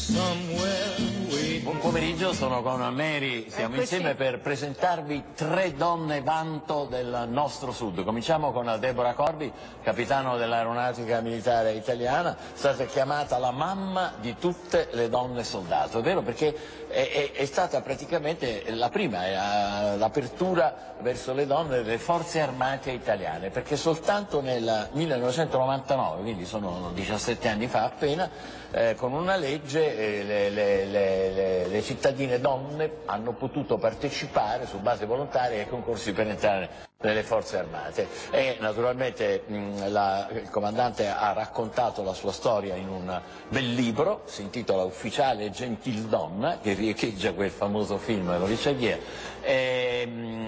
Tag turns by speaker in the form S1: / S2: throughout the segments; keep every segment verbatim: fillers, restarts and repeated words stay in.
S1: Buon pomeriggio, sono con Mary, siamo
S2: Eccoci.
S1: insieme per presentarvi tre donne vanto del nostro sud. Cominciamo con Deborah Corbi, capitano dell'Aeronautica Militare Italiana, stata chiamata la mamma di tutte le donne soldato, è vero, perché è, è, è stata praticamente la prima, l'apertura verso le donne delle forze armate italiane, perché soltanto nel millenovecentonovantanove, quindi sono diciassette anni fa appena, eh, con una legge eh, le, le, le, le, le cittadine donne hanno potuto partecipare su base volontaria ai concorsi per entrare nelle forze armate e naturalmente mh, la, il comandante ha raccontato la sua storia in un bel libro, si intitola Ufficiale e Gentildonna, che riecheggia quel famoso film Lo dice chi è, e,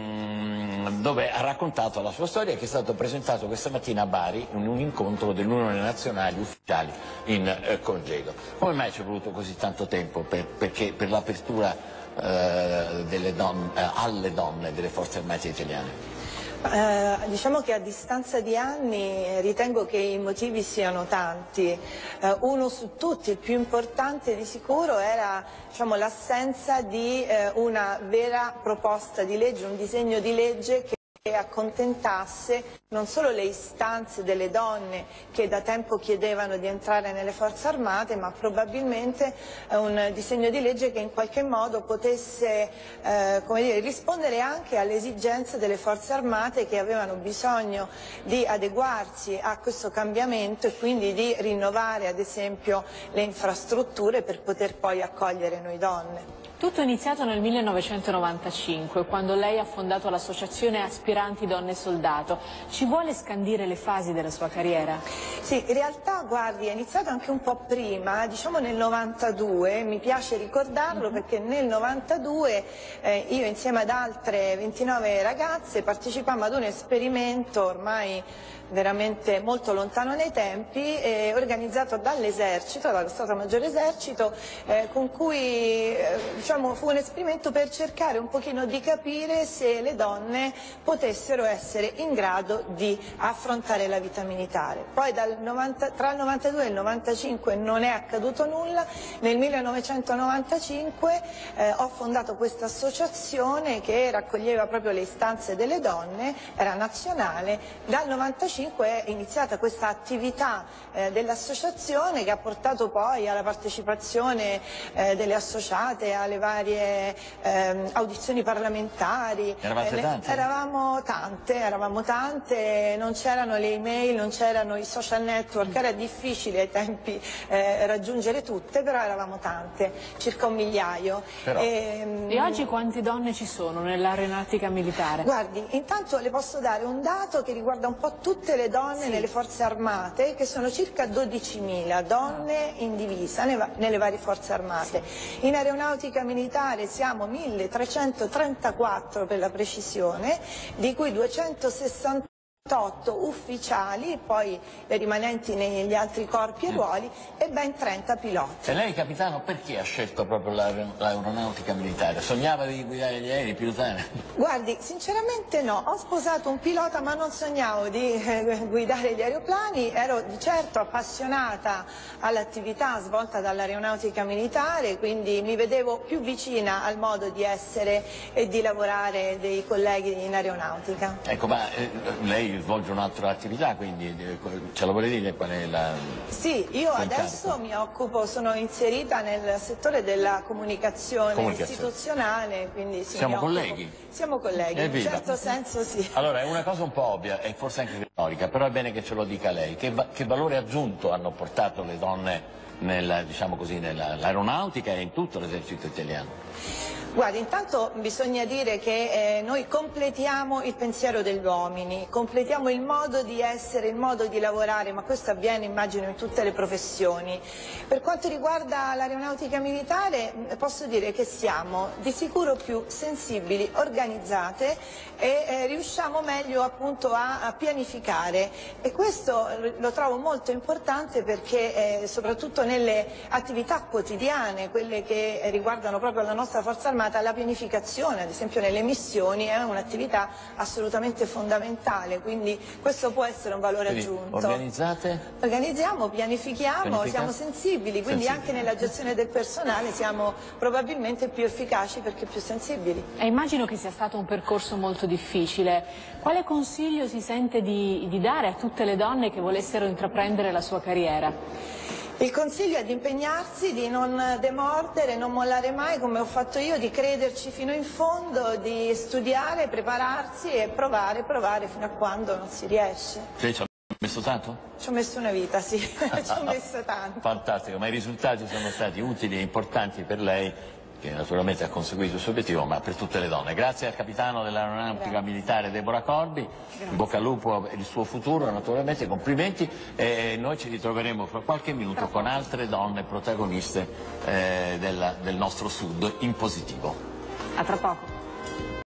S1: mh, dove ha raccontato la sua storia, che è stato presentato questa mattina a Bari in un incontro dell'Unione Nazionale Ufficiali in eh, congedo. Come mai ci è voluto così tanto tempo per, perché, per l'apertura eh, delle donne, eh, alle donne delle forze armate italiane?
S2: Eh, diciamo che a distanza di anni ritengo che i motivi siano tanti. Eh, uno su tutti, il più importante di sicuro, era diciamo, l'assenza di eh, una vera proposta di legge, un disegno di legge che accontentasse non solo le istanze delle donne che da tempo chiedevano di entrare nelle forze armate, ma probabilmente un disegno di legge che in qualche modo potesse eh, come dire, rispondere anche alle esigenze delle forze armate, che avevano bisogno di adeguarsi a questo cambiamento e quindi di rinnovare ad esempio le infrastrutture per poter poi accogliere noi donne.
S3: Tutto è iniziato nel millenovecentonovantacinque, quando lei ha fondato l'associazione Aspiranti Donne Soldato. Ci vuole scandire le fasi della sua carriera?
S2: Sì, in realtà, guardi, è iniziato anche un po' prima, diciamo nel novantadue, mi piace ricordarlo mm-hmm. perché nel novantadue eh, io insieme ad altre ventinove ragazze partecipammo ad un esperimento ormai veramente molto lontano nei tempi, eh, organizzato dall'esercito, dallo Stato Maggiore Esercito, eh, con cui eh, diciamo, fu un esperimento per cercare un pochino di capire se le donne potessero essere in grado di affrontare la vita militare. Poi dal novanta, tra il novantadue e il novantacinque non è accaduto nulla, nel millenovecentonovantacinque eh, ho fondato questa associazione che raccoglieva proprio le istanze delle donne, era nazionale. Dal novantacinque è iniziata questa attività eh, dell'associazione, che ha portato poi alla partecipazione eh, delle associate alle varie eh, audizioni parlamentari.
S1: Eravate
S2: eh,
S1: tante?
S2: Eravamo tante, eravamo tante, non c'erano le email, non c'erano i social network, era difficile ai tempi eh, raggiungere tutte, però eravamo tante, circa un migliaio.
S3: Però... E, e oggi quante donne ci sono nell'aeronautica militare?
S2: Guardi, intanto le posso dare un dato che riguarda un po' tutte le donne sì. nelle forze armate, che sono circa dodicimila donne in divisa nelle varie forze armate. In aeronautica militare siamo milletrecentotrentaquattro per la precisione, di cui duecentosessantotto ufficiali, poi le rimanenti negli altri corpi e ruoli, e ben trenta piloti.
S1: E lei, capitano, perché ha scelto proprio l'aeronautica militare? Sognava di guidare gli aerei, pilotare?
S2: Guardi, sinceramente no, ho sposato un pilota ma non sognavo di eh, guidare gli aeroplani, ero di certo appassionata all'attività svolta dall'aeronautica militare, quindi mi vedevo più vicina al modo di essere e di lavorare dei colleghi in aeronautica.
S1: Ecco, ma eh, lei svolge un'altra attività, quindi ce la vuole dire qual è la...
S2: Sì, io adesso mi occupo, sono inserita nel settore della comunicazione, comunicazione. istituzionale, quindi sì,
S1: siamo
S2: mi occupo.
S1: colleghi?
S2: Siamo colleghi, in un certo senso sì.
S1: Allora, è una cosa un po' ovvia e forse anche retorica, però è bene che ce lo dica lei. Che, che valore aggiunto hanno portato le donne nel, diciamo così, nell'aeronautica e in tutto l'esercito italiano?
S2: Guardi, intanto bisogna dire che eh, noi completiamo il pensiero degli uomini, completiamo il modo di essere, il modo di lavorare, ma questo avviene immagino in tutte le professioni. Per quanto riguarda l'aeronautica militare posso dire che siamo di sicuro più sensibili, organizzate e eh, riusciamo meglio appunto a, a pianificare, e questo lo trovo molto importante perché eh, soprattutto nelle attività quotidiane, quelle che riguardano proprio la nostra Forza Armata, la pianificazione, ad esempio nelle missioni, è un'attività assolutamente fondamentale, quindi questo può essere un valore
S1: quindi
S2: aggiunto.
S1: Organizzate?
S2: Organizziamo, pianifichiamo,
S1: Pianificate?
S2: siamo sensibili, quindi
S1: Sensibili.
S2: anche nella gestione del personale siamo probabilmente più efficaci perché più sensibili.
S3: E immagino che sia stato un percorso molto difficile. Quale consiglio si sente di, di dare a tutte le donne che volessero intraprendere la sua carriera?
S2: Il consiglio è di impegnarsi, di non demordere, non mollare mai come ho fatto io, di crederci fino in fondo, di studiare, prepararsi e provare, provare fino a quando non si riesce.
S1: Lei ci ha messo tanto?
S2: Ci ho messo una vita, sì, ci ho messo tanto.
S1: Fantastico, ma i risultati sono stati utili e importanti per lei, che naturalmente ha conseguito il suo obiettivo, ma per tutte le donne. Grazie al capitano dell'aeronautica militare Deborah Corbi, in bocca al lupo per il suo futuro, naturalmente complimenti, e noi ci ritroveremo fra qualche minuto con altre donne protagoniste eh, del, del nostro Sud in positivo.
S3: A tra poco.